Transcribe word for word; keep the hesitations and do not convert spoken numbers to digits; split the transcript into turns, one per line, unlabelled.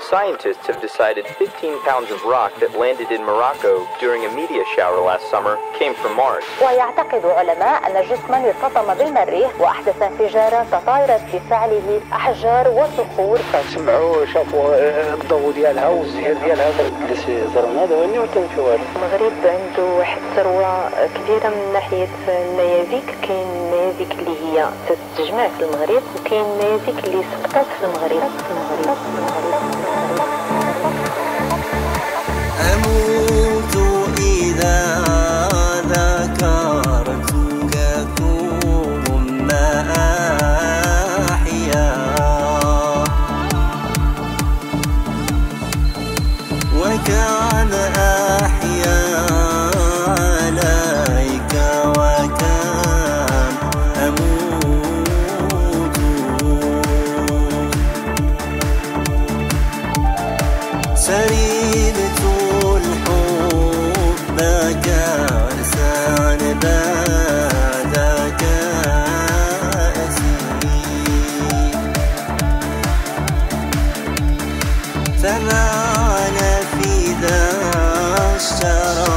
Scientists have decided fifteen pounds of rock that landed in Morocco during a meteor shower last summer came from Mars.
ويعتقد علماء أن جسما ارتطم بالمريخ وأحدث انفجارا تطايرت بفعله أحجار وصخور.
سمعوا شافوا الضوء ديالها والزهير ديالها اللي زرنا دواني وتنفيوها.
المغرب عنده واحد الثروة كبيرة من ناحية النيازك، كاين النيازك اللي هي تتجمع في المغرب وكاين النيازك اللي سقطت في المغرب.
أموت إذا ذكرتك ثم أحيا وكان أحيا عليك وكان أموت سريبت الحب كأسا بعد كأسي فمعنى في ذا الشراب